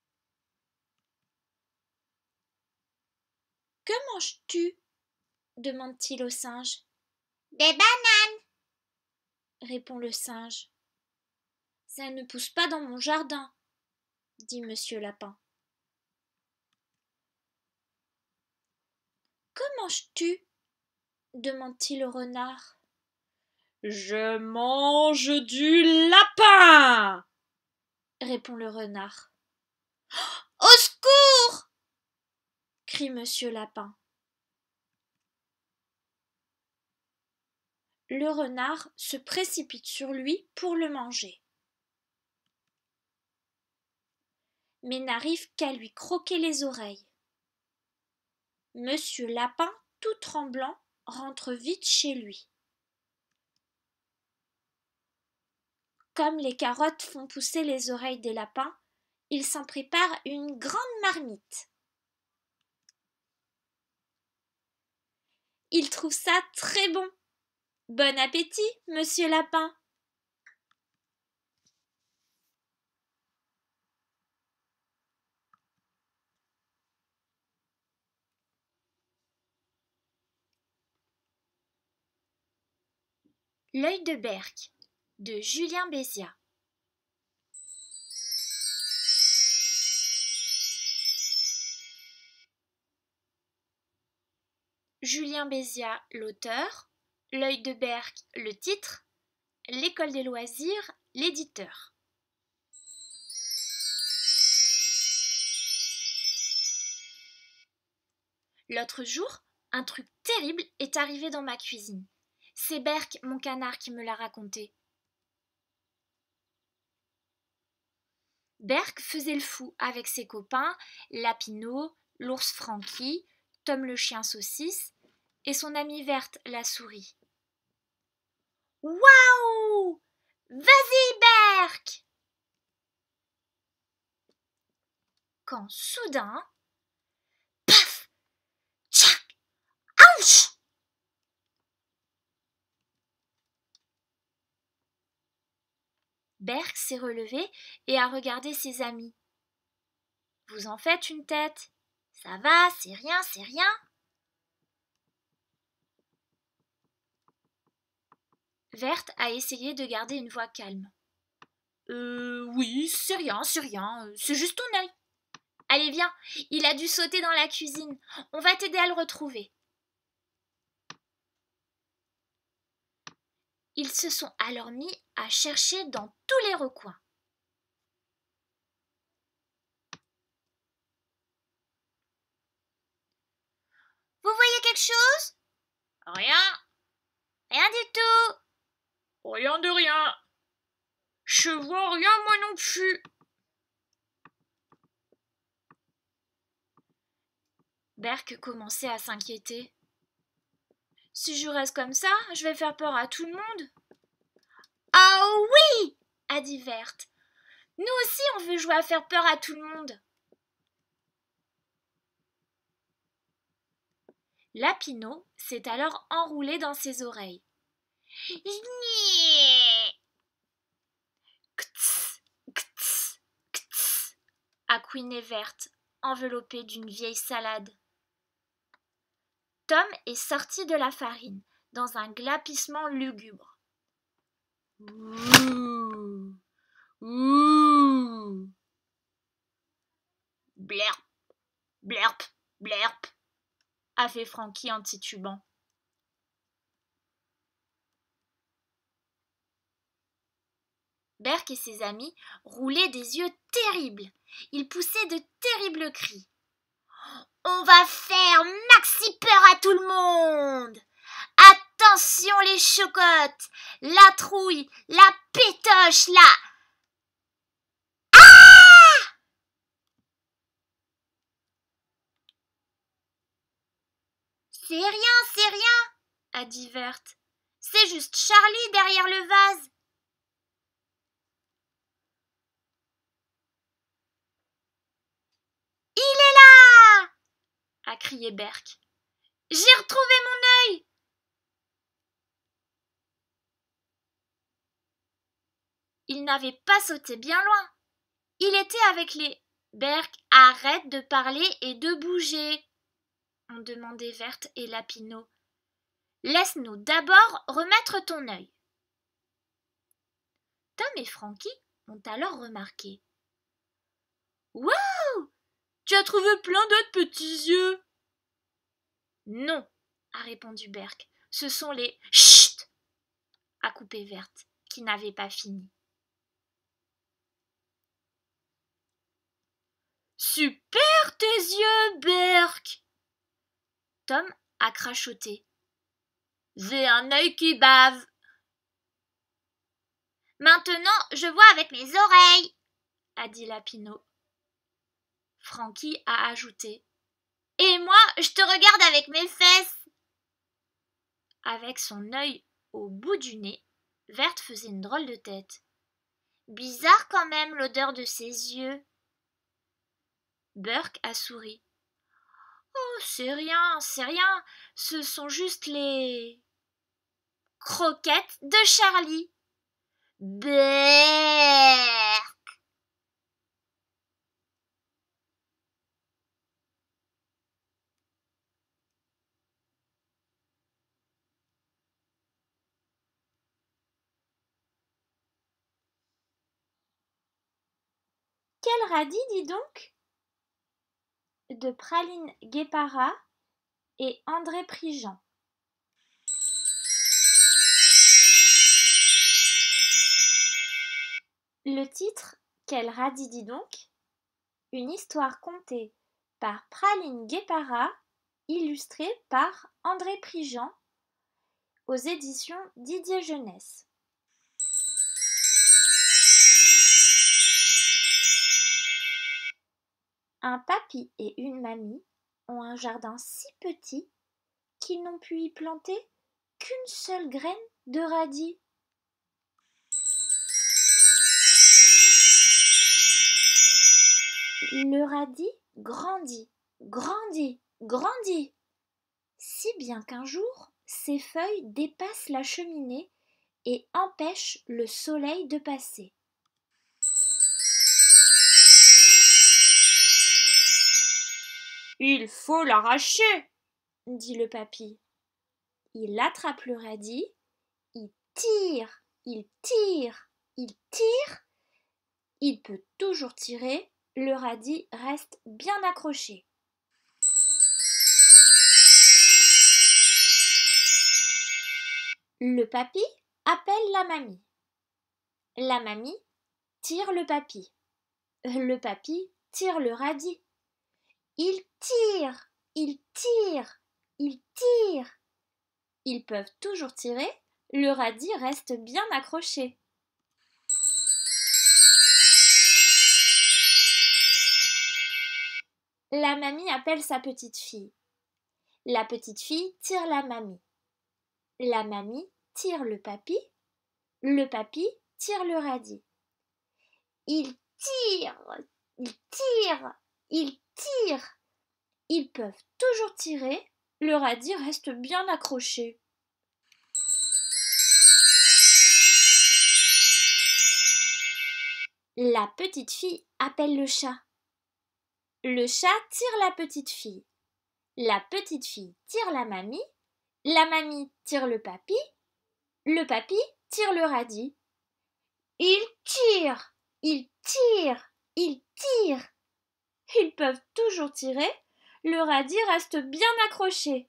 Que manges-tu ? demande-t-il au singe. Des bananes, répond le singe. Ça ne pousse pas dans mon jardin, dit Monsieur Lapin. Que manges-tu ? demande-t-il au renard. je mange du lapin, répond le renard. au secours, crie Monsieur Lapin. Le renard se précipite sur lui pour le manger, mais n'arrive qu'à lui croquer les oreilles. Monsieur Lapin, tout tremblant, rentre vite chez lui. Comme les carottes font pousser les oreilles des lapins, il s'en prépare une grande marmite. Il trouve ça très bon. Bon appétit, monsieur Lapin. L'œil de Berck de Julien Béziat. Julien Béziat, l'auteur, L'œil de Berck, le titre, L'école des loisirs, l'éditeur. L'autre jour, un truc terrible est arrivé dans ma cuisine. C'est Berck, mon canard, qui me l'a raconté. Berck faisait le fou avec ses copains, Lapino, l'ours Francky, Tom le chien saucisse et son amie Verte, la souris. Waouh! Vas-y, Berck! Quand soudain, paf! Tchac! Ouch! Berck s'est relevé et a regardé ses amis. Vous en faites une tête? Ça va, c'est rien, c'est rien. Verte a essayé de garder une voix calme. Euh, oui, c'est rien, c'est rien, c'est juste ton œil. Allez, viens, il a dû sauter dans la cuisine. On va t'aider à le retrouver. Ils se sont alors mis à chercher dans tous les recoins. Vous voyez quelque chose? Rien. Rien du tout. Rien de rien. Je vois rien moi non plus. Berck commençait à s'inquiéter. Si je reste comme ça, je vais faire peur à tout le monde. Ah oui, a dit Verte. Nous aussi, on veut jouer à faire peur à tout le monde. Lapino s'est alors enroulé dans ses oreilles. Kts, kts, kts, a couiné Verte, enveloppée d'une vieille salade. Tom est sorti de la farine, dans un glapissement lugubre. Ouh, ouh. Blerp, blerp, blerp, a fait Francky en titubant. Berck et ses amis roulaient des yeux terribles. Ils poussaient de terribles cris. On va faire maxi peur à tout le monde. Attention les chocottes, la trouille, la pétoche, là. Ah! C'est rien, c'est rien, a dit Verte. C'est juste Charlie derrière le vase. Il est là! A crié Berck. J'ai retrouvé mon œil! Il n'avait pas sauté bien loin. Il était avec les... Berck, arrête de parler et de bouger, ont demandé Verte et Lapino. Laisse-nous d'abord remettre ton œil. Tom et Francky ont alors remarqué. Waouh! Tu as trouvé plein d'autres petits yeux. Non, a répondu Berck. Ce sont les chut, a coupé Verte, qui n'avait pas fini. Super tes yeux, Berck. Tom a crachoté. J'ai un œil qui bave. Maintenant, je vois avec mes oreilles, a dit Lapino. Francky a ajouté. Et moi, je te regarde avec mes fesses. Avec son œil au bout du nez, Verte faisait une drôle de tête. Bizarre quand même l'odeur de ses yeux. Burke a souri. Oh, c'est rien, c'est rien, ce sont juste les croquettes de Charlie. Berk. Quel radis, dis donc? De Praline Guépara et André Prigent. Le titre « Quel radis, dis donc ?» Une histoire contée par Praline Guépara, illustrée par André Prigent, aux éditions Didier Jeunesse. Un papy et une mamie ont un jardin si petit qu'ils n'ont pu y planter qu'une seule graine de radis. Le radis grandit, grandit, grandit, si bien qu'un jour, ses feuilles dépassent la cheminée et empêchent le soleil de passer. Il faut l'arracher, dit le papy. Il attrape le radis, il tire, il tire, il tire. Il peut toujours tirer, le radis reste bien accroché. Le papy appelle la mamie. La mamie tire le papy. Le papy tire le radis. Il tire, il tire, il tire. Ils peuvent toujours tirer, le radis reste bien accroché. La mamie appelle sa petite fille. La petite fille tire la mamie. La mamie tire le papy. Le papy tire le radis. Ils tirent, ils tirent, ils tirent. Ils peuvent toujours tirer, le radis reste bien accroché. La petite fille appelle le chat. Le chat tire la petite fille. La petite fille tire la mamie. La mamie tire le papy. Le papy tire le radis. Ils tirent, ils tirent, ils tirent. Ils peuvent toujours tirer, le radis reste bien accroché.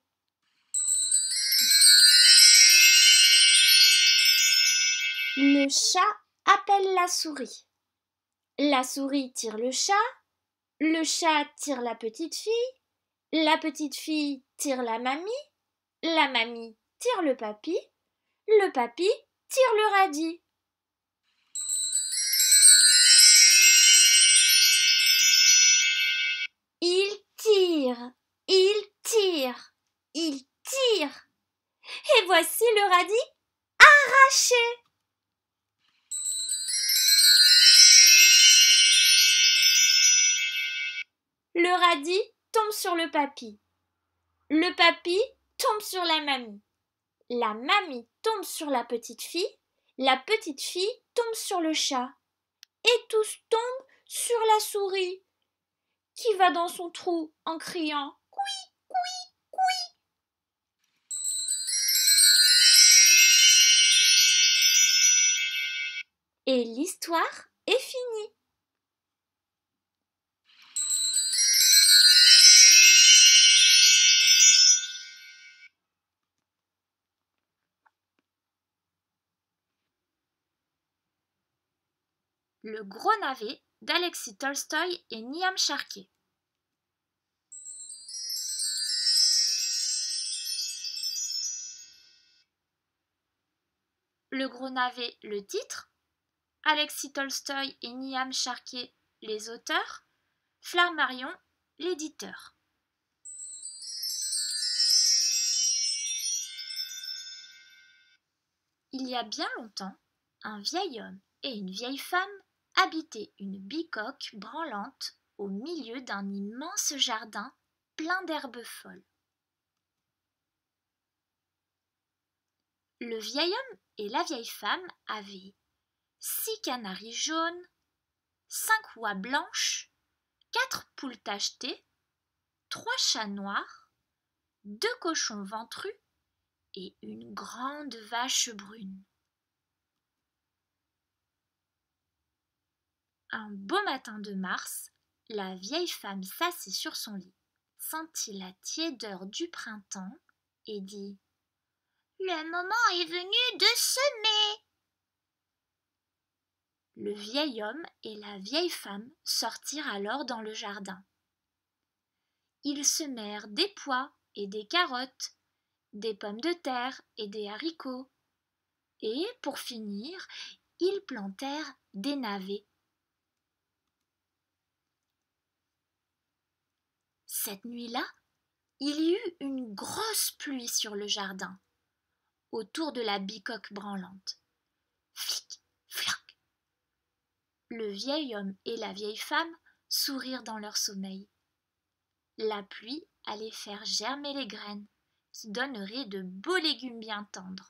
Le chat appelle la souris. La souris tire le chat. Le chat tire la petite fille. La petite fille tire la mamie. La mamie tire le papy. Le papy tire le radis. Il tire, il tire, il tire. Et voici le radis arraché. Le radis tombe sur le papy. Le papy tombe sur la mamie. La mamie tombe sur la petite fille. La petite fille tombe sur le chat. Et tous tombent sur la souris, qui va dans son trou en criant « Couic, couic, couic ». Et l'histoire est finie. Le gros navet d'Alexis Tolstoï et Niam Sharkey. Le gros navet, le titre, Alexis Tolstoï et Niam Sharkey, les auteurs, Flammarion, l'éditeur. Il y a bien longtemps, un vieil homme et une vieille femme habitaient une bicoque branlante au milieu d'un immense jardin plein d'herbes folles. Le vieil homme et la vieille femme avaient six canaris jaunes, cinq oies blanches, quatre poules tachetées, trois chats noirs, deux cochons ventrus et une grande vache brune. Un beau matin de mars, la vieille femme s'assit sur son lit, sentit la tiédeur du printemps et dit « Le moment est venu de semer !» Le vieil homme et la vieille femme sortirent alors dans le jardin. Ils semèrent des pois et des carottes, des pommes de terre et des haricots, et, pour finir, ils plantèrent des navets. Cette nuit-là, il y eut une grosse pluie sur le jardin, autour de la bicoque branlante. Flic, flac. Le vieil homme et la vieille femme sourirent dans leur sommeil. La pluie allait faire germer les graines, qui donneraient de beaux légumes bien tendres.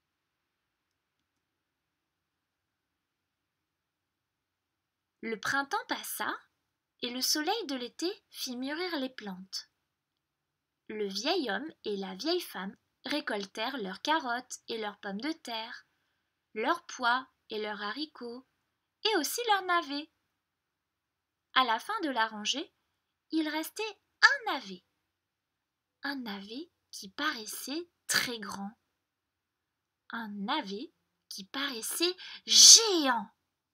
Le printemps passa, et le soleil de l'été fit mûrir les plantes. Le vieil homme et la vieille femme récoltèrent leurs carottes et leurs pommes de terre, leurs pois et leurs haricots, et aussi leurs navets. À la fin de la rangée, il restait un navet. Un navet qui paraissait très grand. Un navet qui paraissait géant.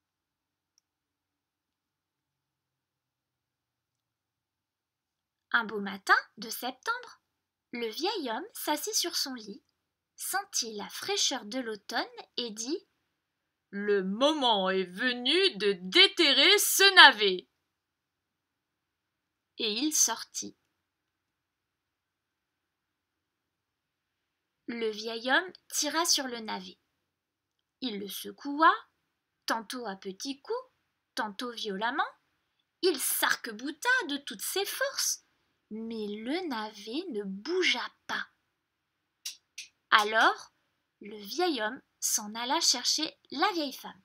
Un beau matin de septembre, le vieil homme s'assit sur son lit, sentit la fraîcheur de l'automne et dit « Le moment est venu de déterrer ce navet !» Et il sortit. Le vieil homme tira sur le navet. Il le secoua, tantôt à petits coups, tantôt violemment. Il s'arc-bouta de toutes ses forces, mais le navet ne bougea pas. Alors, le vieil homme s'en alla chercher la vieille femme.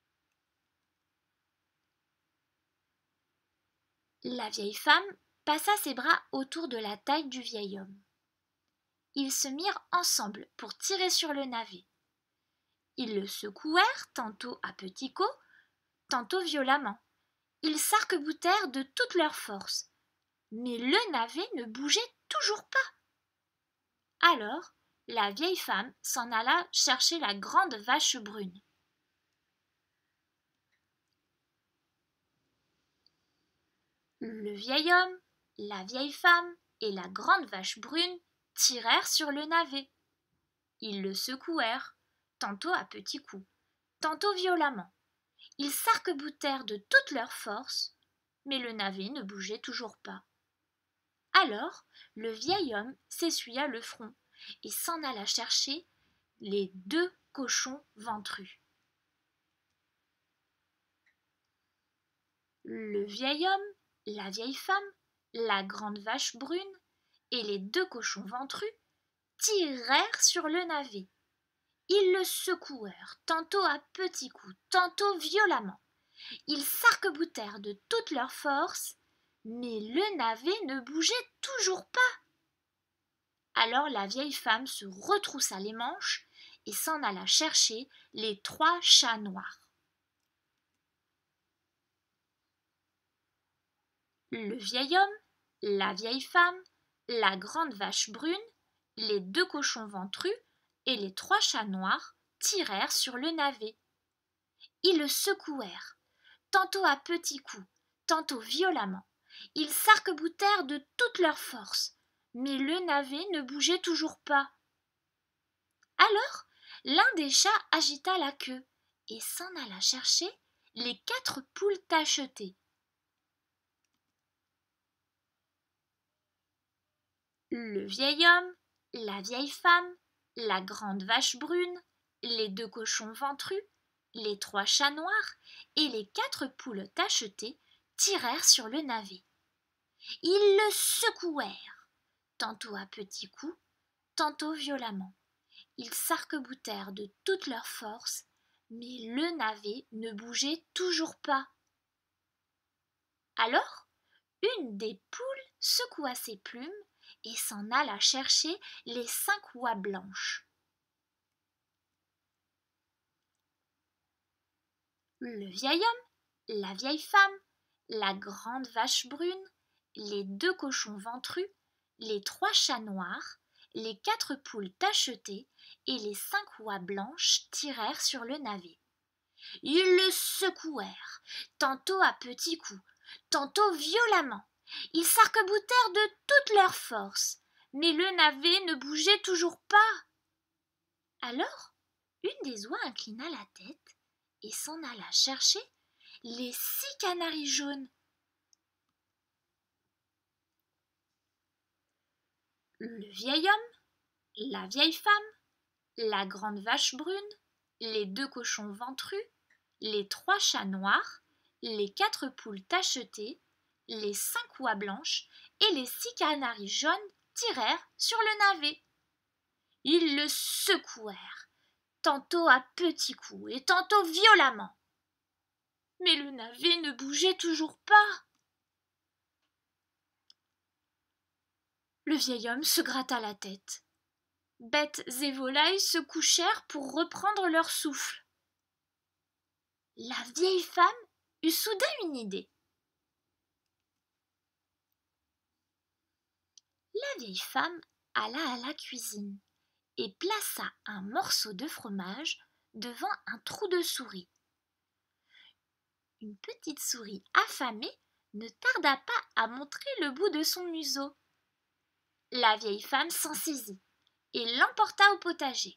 La vieille femme passa ses bras autour de la taille du vieil homme. Ils se mirent ensemble pour tirer sur le navet. Ils le secouèrent tantôt à petits coups, tantôt violemment. Ils s'arc-boutèrent de toute leur force, mais le navet ne bougeait toujours pas. Alors, la vieille femme s'en alla chercher la grande vache brune. Le vieil homme, la vieille femme et la grande vache brune tirèrent sur le navet. Ils le secouèrent, tantôt à petits coups, tantôt violemment. Ils s'arc-boutèrent de toute leur force, mais le navet ne bougeait toujours pas. Alors, le vieil homme s'essuya le front et s'en alla chercher les deux cochons ventrus. Le vieil homme, la vieille femme, la grande vache brune et les deux cochons ventrus tirèrent sur le navet. Ils le secouèrent, tantôt à petits coups, tantôt violemment. Ils s'arc-boutèrent de toute leur force, mais le navet ne bougeait toujours pas. Alors la vieille femme se retroussa les manches et s'en alla chercher les trois chats noirs. Le vieil homme, la vieille femme, la grande vache brune, les deux cochons ventrus et les trois chats noirs tirèrent sur le navet. Ils le secouèrent, tantôt à petits coups, tantôt violemment. Ils s'arc-boutèrent de toute leur force, mais le navet ne bougeait toujours pas. Alors, l'un des chats agita la queue et s'en alla chercher les quatre poules tachetées. Le vieil homme, la vieille femme, la grande vache brune, les deux cochons ventrus les trois chats noirs et les quatre poules tachetées tirèrent sur le navet. Ils le secouèrent, tantôt à petits coups, tantôt violemment. Ils s'arc-boutèrent de toute leur force, mais le navet ne bougeait toujours pas. Alors, une des poules secoua ses plumes et s'en alla chercher les cinq oies blanches. Le vieil homme, la vieille femme, la grande vache brune, les deux cochons ventrus, les trois chats noirs, les quatre poules tachetées et les cinq oies blanches tirèrent sur le navet. Ils le secouèrent, tantôt à petits coups, tantôt violemment. Ils s'arc-boutèrent de toute leur force, mais le navet ne bougeait toujours pas. Alors, une des oies inclina la tête et s'en alla chercher les six canaris jaunes. Le vieil homme, la vieille femme, la grande vache brune, les deux cochons ventrus, les trois chats noirs, les quatre poules tachetées, les cinq oies blanches et les six canaris jaunes tirèrent sur le navet. Ils le secouèrent, tantôt à petits coups et tantôt violemment. Mais le navet ne bougeait toujours pas. Le vieil homme se gratta la tête. Bêtes et volailles se couchèrent pour reprendre leur souffle. La vieille femme eut soudain une idée. La vieille femme alla à la cuisine et plaça un morceau de fromage devant un trou de souris. Une petite souris affamée ne tarda pas à montrer le bout de son museau. La vieille femme s'en saisit et l'emporta au potager.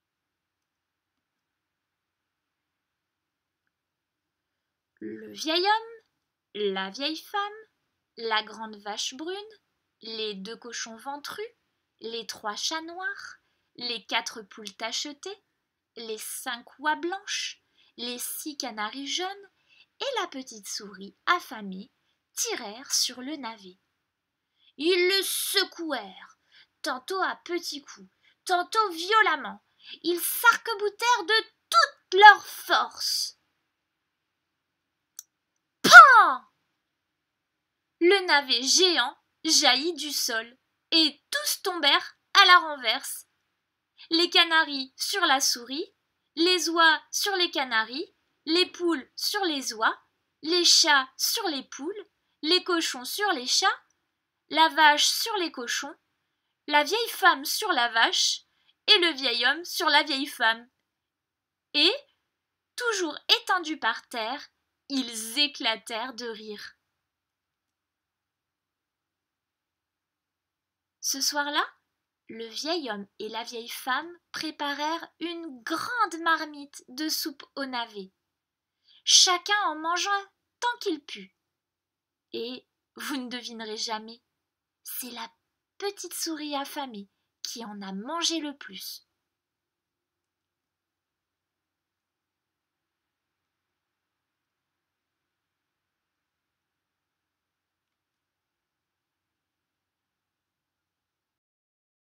Le vieil homme, la vieille femme, la grande vache brune, les deux cochons ventrus, les trois chats noirs, les quatre poules tachetées, les cinq oies blanches, les six canaris jaunes et la petite souris affamée tirèrent sur le navet. Ils le secouèrent, tantôt à petits coups, tantôt violemment. Ils s'arc-boutèrent de toute leur force. Pan! Le navet géant jaillit du sol et tous tombèrent à la renverse. Les canaris sur la souris, les oies sur les canaris, les poules sur les oies, les chats sur les poules, les cochons sur les chats, la vache sur les cochons, la vieille femme sur la vache et le vieil homme sur la vieille femme. Et, toujours étendus par terre, ils éclatèrent de rire. Ce soir-là, le vieil homme et la vieille femme préparèrent une grande marmite de soupe au navet. Chacun en mangea tant qu'il put. Et, vous ne devinerez jamais, c'est la petite souris affamée qui en a mangé le plus.